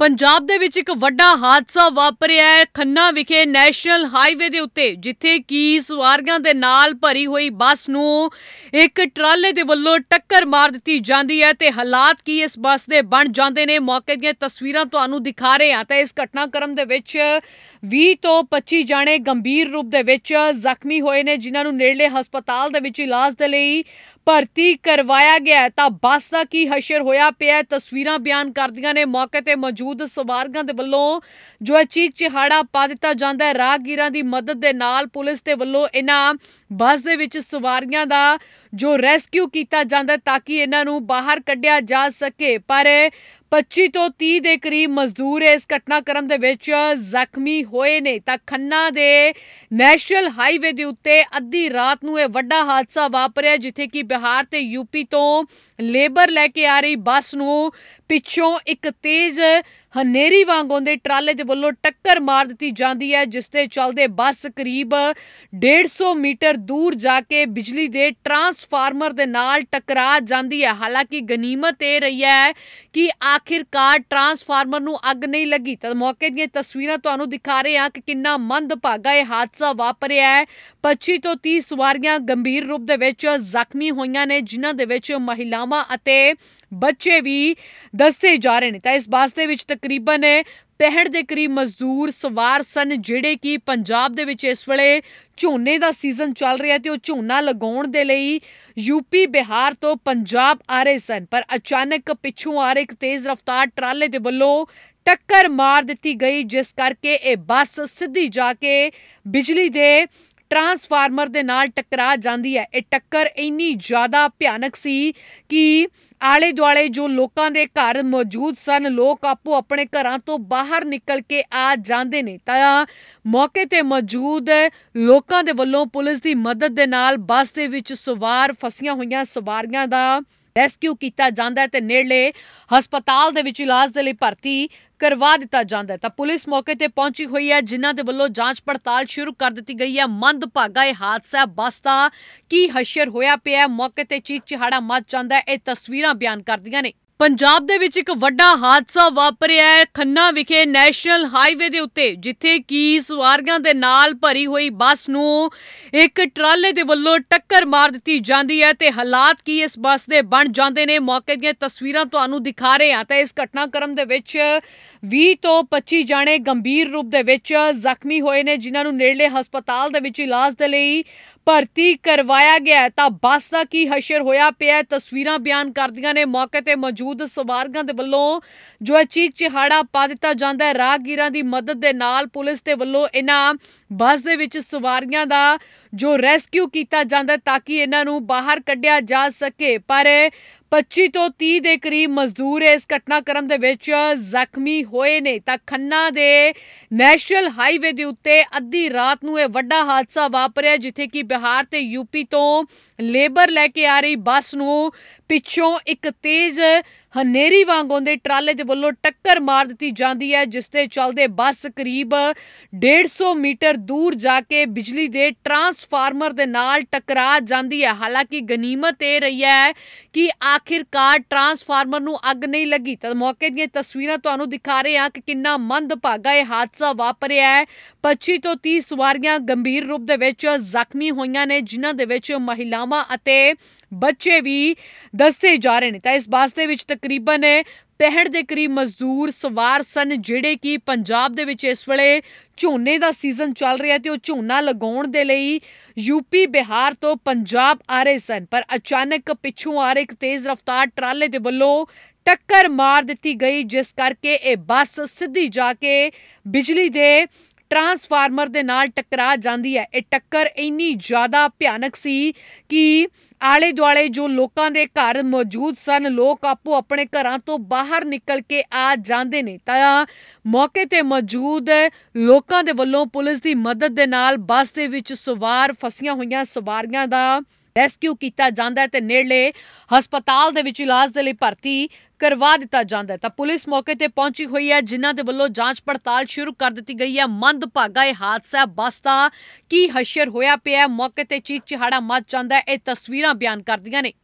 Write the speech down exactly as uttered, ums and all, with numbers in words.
ਪੰਜਾਬ ਦੇ ਵਿੱਚ ਇੱਕ ਵੱਡਾ ਹਾਦਸਾ ਵਾਪਰਿਆ ਹੈ ਖੰਨਾ ਵਿਖੇ ਨੈਸ਼ਨਲ ਹਾਈਵੇ ਦੇ ਉੱਤੇ, ਜਿੱਥੇ ਕਿ ਸਵਾਰੀਆਂ ਦੇ ਨਾਲ ਭਰੀ ਹੋਈ ਬੱਸ ਨੂੰ ਇੱਕ ਟਰਾਲੇ ਦੇ ਵੱਲੋਂ ਟੱਕਰ ਮਾਰ ਦਿੱਤੀ ਜਾਂਦੀ ਹੈ ਤੇ ਹਾਲਾਤ ਕੀ ਇਸ ਬੱਸ ਦੇ ਬਣ ਜਾਂਦੇ ਨੇ। ਮੌਕੇ ਦੀਆਂ ਤਸਵੀਰਾਂ ਤੁਹਾਨੂੰ ਦਿਖਾ ਰਹੇ ਹਾਂ। ਤਾਂ ਇਸ ਘਟਨਾਕ੍ਰਮ ਦੇ ਵਿੱਚ ਵੀਹ ਤੋਂ ਪੱਚੀ ਜਾਣੇ ਗੰਭੀਰ ਰੂਪ ਦੇ ਵਿੱਚ ਜ਼ਖਮੀ ਹੋਏ ਨੇ, ਜਿਨ੍ਹਾਂ ਨੂੰ ਨੇੜਲੇ ਹਸਪਤਾਲ ਦੇ ਵਿੱਚ ਇਲਾਜ ਦੇ ਲਈ ਭਰਤੀ ਕਰਵਾਇਆ ਗਿਆ। ਤਾਂ ਬੱਸ ਦਾ ਕੀ ਹਸ਼ਰ ਹੋਇਆ ਪਿਆ, ਤਸਵੀਰਾਂ ਬਿਆਨ ਕਰਦੀਆਂ ਨੇ। ਮੌਕੇ ਤੇ ਮੌਜੂਦ ਸਵਾਰੀਆਂ ਦੇ ਵੱਲੋਂ ਜੋ ਚੀਕ ਚਿਹਾੜਾ ਪਾ ਦਿੱਤਾ ਜਾਂਦਾ ਹੈ। ਰਾਹਗੀਰਾਂ ਦੀ ਮਦਦ ਦੇ ਨਾਲ ਪੁਲਿਸ ਦੇ ਵੱਲੋਂ ਇਹਨਾਂ ਬੱਸ ਦੇ ਵਿੱਚ ਸਵਾਰੀਆਂ ਦਾ ਜੋ ਰੈਸਕਿਊ ਕੀਤਾ ਜਾਂਦਾ ਤਾਂ ਕਿ ਇਹਨਾਂ ਨੂੰ ਬਾਹਰ ਕੱਢਿਆ ਜਾ ਸਕੇ। ਪਰ ਪੱਚੀ ਤੋਂ ਤੀਹ ਦੇ ਕਰੀਬ ਮਜ਼ਦੂਰ ਇਸ ਘਟਨਾਕ੍ਰਮ ਦੇ ਵਿੱਚ ਜ਼ਖਮੀ ਹੋਏ ਨੇ। ਤਾਂ ਖੰਨਾ ਦੇ ਨੈਸ਼ਨਲ ਹਾਈਵੇ ਦੇ ਉੱਤੇ ਅੱਧੀ ਰਾਤ ਨੂੰ ਇਹ ਵੱਡਾ ਹਾਦਸਾ ਵਾਪਰਿਆ, ਜਿੱਥੇ ਕਿ ਬਿਹਾਰ ਤੇ ਯੂਪੀ ਤੋਂ ਲੇਬਰ ਲੈ ਕੇ ਆ ਰਹੀ ਬੱਸ ਨੂੰ ਪਿੱਛੋਂ ਇੱਕ ਤੇਜ਼ ਹਨੇਰੀ ਵਾਂਗ ਆਉਂਦੇ ਟਰਾਲੇ ਦੇ ਵੱਲੋਂ ਟੱਕਰ ਮਾਰ ਦਿੱਤੀ ਜਾਂਦੀ ਹੈ, ਜਿਸ ਦੇ ਚੱਲਦੇ ਬੱਸ ਕਰੀਬ ਡੇਢ ਸੌ ਮੀਟਰ ਦੂਰ ਜਾ ਕੇ ਬਿਜਲੀ ਦੇ ਟਰਾਂਸਫਾਰਮਰ ਦੇ ਨਾਲ ਟਕਰਾ ਜਾਂਦੀ ਹੈ। ਹਾਲਾਂਕਿ ਗਨੀਮਤ ਇਹ ਰਹੀ ਹੈ ਕਿ ਆਖਿਰਕਾਰ ਟਰਾਂਸਫਾਰਮਰ ਨੂੰ ਅੱਗ ਨਹੀਂ ਲੱਗੀ। ਤਾਂ ਮੌਕੇ ਦੀਆਂ ਤਸਵੀਰਾਂ ਤੁਹਾਨੂੰ ਦਿਖਾ ਰਹੇ ਹਾਂ ਕਿ ਕਿੰਨਾ ਮੰਦਭਾਗਾ ਇਹ ਹਾਦਸਾ ਵਾਪਰਿਆ ਹੈ। ਪੱਚੀ ਤੋਂ ਤੀਹ ਸਵਾਰੀਆਂ ਗੰਭੀਰ ਰੂਪ ਦੇ ਵਿੱਚ ਜ਼ਖਮੀ ਹੋਈਆਂ ਨੇ, ਜਿਨ੍ਹਾਂ ਦੇ ਵਿੱਚ ਮਹਿਲਾਵਾਂ ਅਤੇ ਬੱਚੇ ਵੀ ਦੱਸੇ ਜਾ ਰਹੇ ਨੇ। ਤਾਂ ਇਸ ਬੱਸ ਦੇ ਵਿੱਚ ਤਕਰੀਬਨ ਪੈਂਹਠ ਦੇ ਕਰੀਬ ਮਜ਼ਦੂਰ ਸਵਾਰ ਸਨ, ਜਿਹੜੇ ਕਿ ਪੰਜਾਬ ਦੇ ਵਿੱਚ ਇਸ ਵੇਲੇ ਝੋਨੇ ਦਾ ਸੀਜ਼ਨ ਚੱਲ ਰਿਹਾ ਤੇ ਉਹ ਝੋਨਾ ਲਗਾਉਣ ਦੇ ਲਈ ਯੂਪੀ ਬਿਹਾਰ ਤੋਂ ਪੰਜਾਬ ਆ ਰਹੇ ਸਨ। ਪਰ ਅਚਾਨਕ ਪਿੱਛੋਂ ਆ ਰਹੇ ਇੱਕ ਤੇਜ਼ ਰਫ਼ਤਾਰ ਟਰਾਲੇ ਦੇ ਵੱਲੋਂ ਟੱਕਰ ਮਾਰ ਦਿੱਤੀ ਗਈ, ਜਿਸ ਕਰਕੇ ਇਹ ਬੱਸ ਸਿੱਧੀ ਜਾ ਕੇ ਬਿਜਲੀ ਦੇ ਟਰਾਂਸਫਾਰਮਰ ਦੇ ਨਾਲ ਟਕਰਾ ਜਾਂਦੀ ਹੈ। ਇਹ ਟੱਕਰ ਇੰਨੀ ਜ਼ਿਆਦਾ ਭਿਆਨਕ ਸੀ ਕਿ ਆਲੇ ਦੁਆਲੇ ਜੋ ਲੋਕਾਂ ਦੇ ਘਰ ਮੌਜੂਦ ਸਨ, ਲੋਕ ਆਪੋ ਆਪਣੇ ਘਰਾਂ ਤੋਂ ਬਾਹਰ ਨਿਕਲ ਕੇ ਆ ਜਾਂਦੇ ਨੇ। ਤਾਂ ਮੌਕੇ ਤੇ ਮੌਜੂਦ ਲੋਕਾਂ ਦੇ ਵੱਲੋਂ ਪੁਲਿਸ ਦੀ ਮਦਦ ਦੇ ਨਾਲ ਬੱਸ ਦੇ ਵਿੱਚ ਸਵਾਰ ਫਸੀਆਂ ਹੋਈਆਂ ਸਵਾਰੀਆਂ ਦਾ ਰੈਸਕਿਊ ਕੀਤਾ ਜਾਂਦਾ ਹੈ ਤੇ ਨੇੜਲੇ ਹਸਪਤਾਲ ਦੇ ਵਿੱਚ ਇਲਾਜ ਦੇ ਲਈ ਭਰਤੀ ਕਰਵਾ ਦਿੱਤਾ ਜਾਂਦਾ ਹੈ। ਤਾਂ ਪੁਲਿਸ ਮੌਕੇ ਤੇ ਪਹੁੰਚੀ ਹੋਈ ਹੈ, ਜਿਨ੍ਹਾਂ ਦੇ ਵੱਲੋਂ ਜਾਂਚ ਪੜਤਾਲ ਸ਼ੁਰੂ ਕਰ ਦਿੱਤੀ ਗਈ ਹੈ। ਮੰਦਭਾਗਾ ਇਹ ਹਾਦਸਾ, ਬੱਸ ਦਾ ਕੀ ਹਸ਼ਰ ਹੋਇਆ ਪਿਆ, ਮੌਕੇ ਤੇ ਚੀਕ ਚਿਹਾੜਾ ਮਚ ਜਾਂਦਾ ਹੈ। ਇਹ ਤਸਵੀਰਾਂ ਬਿਆਨ ਕਰਦੀਆਂ ਨੇ। ਪੰਜਾਬ ਦੇ ਵਿੱਚ ਇੱਕ ਵੱਡਾ ਹਾਦਸਾ ਵਾਪਰਿਆ ਹੈ ਖੰਨਾ ਵਿਖੇ ਨੈਸ਼ਨਲ ਹਾਈਵੇ ਦੇ ਉੱਤੇ, ਜਿੱਥੇ ਕਿ ਸਵਾਰੀਆਂ ਦੇ ਨਾਲ ਭਰੀ ਹੋਈ ਬੱਸ ਨੂੰ ਇੱਕ ਟਰਾਲੇ ਦੇ ਵੱਲੋਂ ਟੱਕਰ ਮਾਰ ਦਿੱਤੀ ਜਾਂਦੀ ਹੈ ਤੇ ਹਾਲਾਤ ਕੀ ਇਸ ਬੱਸ ਦੇ ਬਣ ਜਾਂਦੇ ਨੇ। ਮੌਕੇ ਦੀਆਂ ਤਸਵੀਰਾਂ ਤੁਹਾਨੂੰ ਦਿਖਾ ਰਹੇ ਹਾਂ। ਤਾਂ ਇਸ ਘਟਨਾਕ੍ਰਮ ਦੇ ਵਿੱਚ ਵੀਹ ਤੋਂ ਪੱਚੀ ਜਾਣੇ ਗੰਭੀਰ ਰੂਪ ਦੇ ਵਿੱਚ ਜ਼ਖਮੀ ਹੋਏ ਨੇ, ਜਿਨ੍ਹਾਂ ਨੂੰ ਨੇੜਲੇ ਹਸਪਤਾਲ ਦੇ ਵਿੱਚ ਇਲਾਜ ਦੇ ਲਈ ਭਰਤੀ ਕਰਵਾਇਆ ਗਿਆ। ਤਾਂ ਬੱਸ ਦਾ ਕੀ ਹਸ਼ਰ ਹੋਇਆ ਪਿਆ, ਤਸਵੀਰਾਂ ਬਿਆਨ ਕਰਦੀਆਂ ਨੇ। ਮੌਕੇ ਤੇ ਮੌਜੂਦ ਸਵਾਰੀਆਂ ਦੇ ਵੱਲੋਂ ਜੋ ਚੀਕ ਚਿਹਾੜਾ ਪਾ ਦਿੱਤਾ ਜਾਂਦਾ ਹੈ। ਰਾਹਗੀਰਾਂ ਦੀ ਮਦਦ ਦੇ ਨਾਲ ਪੁਲਿਸ ਦੇ ਵੱਲੋਂ ਇਹਨਾਂ ਬੱਸ ਦੇ ਵਿੱਚ ਸਵਾਰੀਆਂ ਦਾ ਜੋ ਰੈਸਕਿਊ ਕੀਤਾ ਜਾਂਦਾ ਤਾਂ ਕਿ ਇਹਨਾਂ ਨੂੰ ਬਾਹਰ ਕੱਢਿਆ ਜਾ ਸਕੇ। ਪਰ ਪੱਚੀ ਤੋਂ ਤੀਹ ਦੇ ਕਰੀਬ ਮਜ਼ਦੂਰ ਇਸ ਘਟਨਾਕ੍ਰਮ ਦੇ ਵਿੱਚ ਜ਼ਖਮੀ ਹੋਏ ਨੇ। ਤਾਂ ਖੰਨਾ ਦੇ ਨੈਸ਼ਨਲ ਹਾਈਵੇ ਦੇ ਉੱਤੇ ਅੱਧੀ ਰਾਤ ਨੂੰ ਇਹ ਵੱਡਾ ਹਾਦਸਾ ਵਾਪਰਿਆ, ਜਿੱਥੇ ਕਿ ਬਿਹਾਰ ਤੇ ਯੂਪੀ ਤੋਂ ਲੇਬਰ ਲੈ ਕੇ ਆ ਰਹੀ ਬੱਸ ਨੂੰ ਪਿੱਛੋਂ ਇੱਕ ਤੇਜ਼ ਹਨੇਰੀ ਵਾਂਗ ਆਉਂਦੇ ਟਰਾਲੇ ਦੇ ਵੱਲੋਂ ਟੱਕਰ ਮਾਰ ਦਿੱਤੀ ਜਾਂਦੀ ਹੈ, ਜਿਸ ਦੇ ਚੱਲਦੇ ਬੱਸ ਕਰੀਬ ਡੇਢ ਸੌ ਮੀਟਰ ਦੂਰ ਜਾ ਕੇ ਬਿਜਲੀ ਦੇ ਟਰਾਂਸਫਾਰਮਰ ਦੇ ਨਾਲ ਟਕਰਾ ਜਾਂਦੀ ਹੈ। ਹਾਲਾਂਕਿ ਗਨੀਮਤ ਇਹ ਰਹੀ ਹੈ ਕਿ ਆਖਿਰਕਾਰ ਟਰਾਂਸਫਾਰਮਰ ਨੂੰ ਅੱਗ ਨਹੀਂ ਲੱਗੀ। ਤਾਂ ਮੌਕੇ ਦੀਆਂ ਤਸਵੀਰਾਂ ਤੁਹਾਨੂੰ ਦਿਖਾ ਰਹੇ ਹਾਂ ਕਿ ਕਿੰਨਾ ਮੰਦਭਾਗਾ ਇਹ ਹਾਦਸਾ ਵਾਪਰਿਆ ਹੈ। ਪੱਚੀ ਤੋਂ ਤੀਹ ਸਵਾਰੀਆਂ ਗੰਭੀਰ ਰੂਪ ਦੇ ਵਿੱਚ ਜ਼ਖਮੀ ਹੋਈਆਂ ਨੇ, ਜਿਨ੍ਹਾਂ ਦੇ ਵਿੱਚ ਮਹਿਲਾਵਾਂ ਅਤੇ ਬੱਚੇ ਵੀ ਦੱਸੇ ਜਾ ਰਹੇ ਨੇ। ਤਾਂ ਇਸ ਬੱਸ ਦੇ ਵਿੱਚ ਤਕਰੀਬਨ ਪੈਂਹਠ ਦੇ ਕਰੀਬ ਮਜ਼ਦੂਰ ਸਵਾਰ ਸਨ, ਜਿਹੜੇ ਕਿ ਪੰਜਾਬ ਦੇ ਵਿੱਚ ਇਸ ਵੇਲੇ ਝੋਨੇ ਦਾ ਸੀਜ਼ਨ ਚੱਲ ਰਿਹਾ ਤੇ ਉਹ ਝੋਨਾ ਲਗਾਉਣ ਦੇ ਲਈ ਯੂਪੀ ਬਿਹਾਰ ਤੋਂ ਪੰਜਾਬ ਆ ਰਹੇ ਸਨ। ਪਰ ਅਚਾਨਕ ਪਿੱਛੋਂ ਆ ਰਹੇ ਇੱਕ ਤੇਜ਼ ਰਫ਼ਤਾਰ ਟਰਾਲੇ ਦੇ ਵੱਲੋਂ ਟੱਕਰ ਮਾਰ ਦਿੱਤੀ ਗਈ, ਜਿਸ ਕਰਕੇ ਇਹ ਬੱਸ ਸਿੱਧੀ ਜਾ ਕੇ ਬਿਜਲੀ ਦੇ ਟਰਾਂਸਫਾਰਮਰ ਦੇ ਨਾਲ ਟਕਰਾ ਜਾਂਦੀ ਹੈ। ਇਹ ਟੱਕਰ ਇੰਨੀ ਜ਼ਿਆਦਾ ਭਿਆਨਕ ਸੀ ਕਿ ਆਲੇ ਦੁਆਲੇ ਜੋ ਲੋਕਾਂ ਦੇ ਘਰ ਮੌਜੂਦ ਸਨ, ਲੋਕ ਆਪੋ ਆਪਣੇ ਘਰਾਂ ਤੋਂ ਬਾਹਰ ਨਿਕਲ ਕੇ ਆ ਜਾਂਦੇ ਨੇ। ਤਾਂ ਮੌਕੇ ਤੇ ਮੌਜੂਦ ਲੋਕਾਂ ਦੇ ਵੱਲੋਂ ਪੁਲਿਸ ਦੀ ਮਦਦ ਦੇ ਨਾਲ ਬੱਸ ਦੇ ਵਿੱਚ ਸਵਾਰ ਫਸੀਆਂ ਹੋਈਆਂ ਸਵਾਰੀਆਂ ਦਾ ਰੈਸਕਿਊ ਕੀਤਾ ਜਾਂਦਾ ਹੈ ਤੇ ਨੇੜਲੇ ਹਸਪਤਾਲ ਦੇ ਵਿੱਚ ਇਲਾਜ ਦੇ ਲਈ ਭਰਤੀ ਕਰਵਾ ਦਿੱਤਾ ਜਾਂਦਾ ਹੈ। ਤਾਂ ਪੁਲਿਸ ਮੌਕੇ ਤੇ ਪਹੁੰਚੀ ਹੋਈ ਹੈ, ਜਿਨ੍ਹਾਂ ਦੇ ਵੱਲੋਂ ਜਾਂਚ ਪੜਤਾਲ ਸ਼ੁਰੂ ਕਰ ਦਿੱਤੀ ਗਈ ਹੈ। ਮੰਦਭਾਗਾ ਇਹ ਹਾਦਸਾ, ਬੱਸ ਦਾ ਕੀ ਹਸ਼ਰ ਹੋਇਆ ਪਿਆ, ਮੌਕੇ ਤੇ ਚੀਕ ਚਿਹਾੜਾ ਮਚ ਜਾਂਦਾ ਹੈ। ਇਹ ਤਸਵੀਰਾਂ ਬਿਆਨ ਕਰਦੀਆਂ ਨੇ।